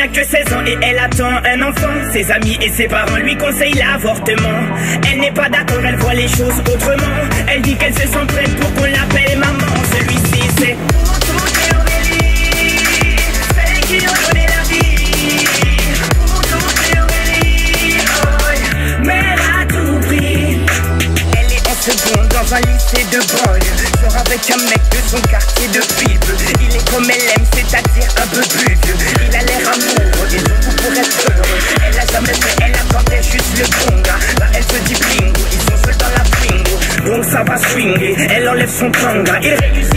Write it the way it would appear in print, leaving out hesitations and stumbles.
n'a que 16 ans et elle attend un enfant. Ses amis et ses parents lui conseillent l'avortement. Elle n'est pas d'accord, elle voit les choses autrement. Elle dit qu'elle se sent prête pour qu'on l'appelle maman. Celui-ci c'est celle qui nous donne la vie. Mère à tout prix. Elle est en seconde dans un lycée de banlieue. Sort avec un mec de son quartier de Bible. Il est comme elle aime, c'est-à-dire un peu plus vieux. Il a l'air amoureux et tout pour être heureux. Elle a jamais fait, elle attendait juste le bon gars. Là elle se dit bingo, ils sont seuls dans la bingo. Donc ça va swinguer, elle enlève son tanga. Il réussit